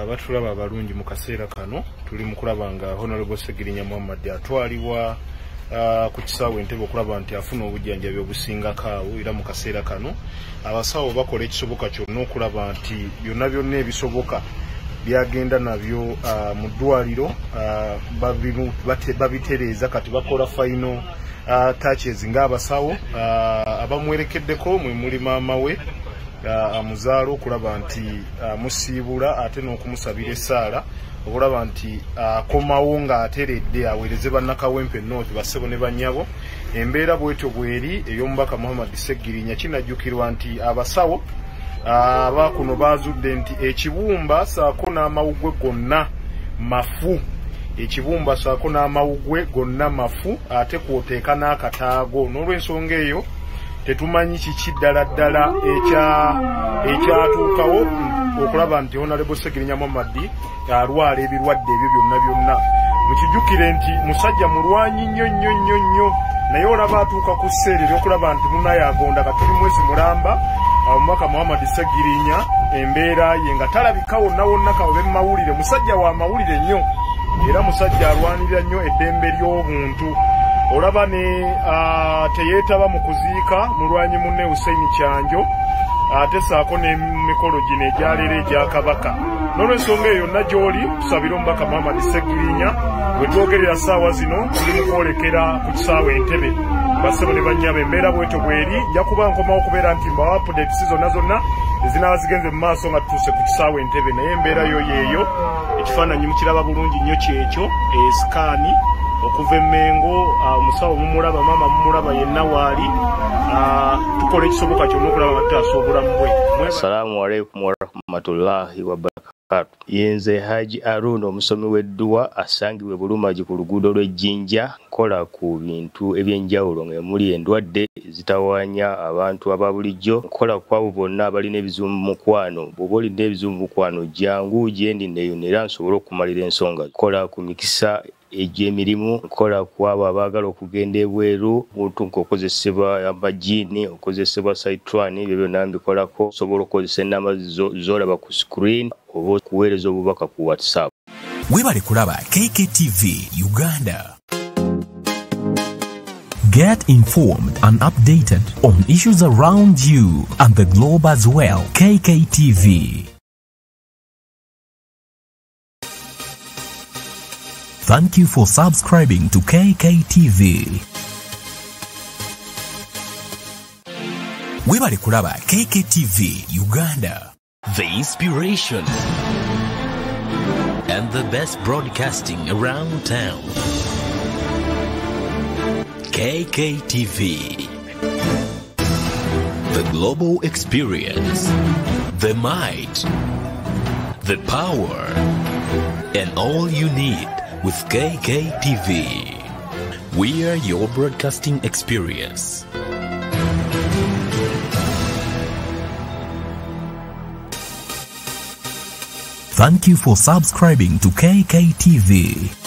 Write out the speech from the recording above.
abatulaba abalungi mu kaseera kano tuli mu kulaba nga Honorable Ssegirinya Muhammad atwalibwa ku kisaawe Entebbe okulaba nti afuna obujjanjabi obusingako awo era mu kaseera kano abasawo bakola ekisoboka kyonna okulaba nti byonna byonna ebisoboka byagenda nabyo mu ddwaliro babitereeza kati bakola final touches ng'abasawo abamwerekeddeko mwe muli maama we amuzaala okulaba nti musiibula ate n'okumusabira essaala okulaba nti akomawo ng'ateredde aweereze bannakawempe North bassebo ne bannyabo. Embeera bwetyo bweri ey'omubaka Muhammad Ssegirinya kinajjukirwa nti abasawo abakuno baazudde nti ekibumba saako n'amawugwe gonna mafu, ekibumba saako n'amawugwe gonna mafu ate kwoteeka n'akataago. N'olw'ensonga eyo tetumanyi kiki ddala ddala ekyatuukawo okulaba nti Honorable Ssegirinya Muhammad alwala ebirwadde ebyo byonna byonna. Mukijjukire nti musajja mulwanyi nnyo naye olaba atuuka ku sseere ery'okulaba nti munnayagonda katuli mwezi mulamba omubaka Muhammad Ssegirinya embeera ye nga talabika wonna wonna kawe mawulire. Musajja wa mawulire nnyo era musajja alwanirira nnyo eddembe ly'obuntu. Olaba ne teyeetaba mu kuziika mulwanyi munne Hussein Kyanjo ate saako n'emikolo gino egyaleero egya Kabaka. N'olw'ensonga eyo yonna gy'oli tusabira omubaka Muhammad Ssegirinya bwe twogerera ssaawa zino tuli mu kwolekera ku kisaawe Entebbe bassebo ne bannyabo. Embeera bwetyo bweri nja kuba nkomawo okubeera nti mbawa updates zonna ezinaaba zigenze mu maaso nga tutuuse ku kisaawe Entebbe, naye embeera yo yeeyo. Ekifaananyi mukiraba bulungi nnyo kyekyo esikaani okuva Emmengo omusawo mumulaba maama mumulaba yenna waali tukola ekisoboka kyonna okulaba nga tutaasa obulamu bwe. Assalamu alaikum warahmatullahi wabarakatuh. Yenze Haji Aruna omusomi w'edduwa asangibwe Bulumagi ku luguudo lw'Ejjinja nkola ku bintu eby'enjawulo nga muli endwadde zitawaanya abantu aba bulijjo. Nkola ku abo bonna abalina ebizibu mu mukwano. Bw'oba olina ebizibu mu mukwano jangu gyendi neeyonera nsobole okumalira ensonga. Nkola ku mikisa egy'emirimu, nkola ku abo abaagala okugenda ebweru buntu ng'okozesebwa amajiini okozesebwa saitwani ebyo byonna mbikolako. Osobola okukozesa ennamba z'olaba ku screen oba okuweereza obubaka ku WhatsApp. Webale kulaba Kk Tv Uganda. Get informed and updated on issues around you and the globe as well. Kk TV. Thank you for subscribing to Kk TV. Webale kulaba Kk Tv Uganda. The inspiration and the best broadcasting around town. Kk TV. The global experience. The might. The power. And all you need with Kk TV. We are your broadcasting experience. Thank you for subscribing to Kk TV.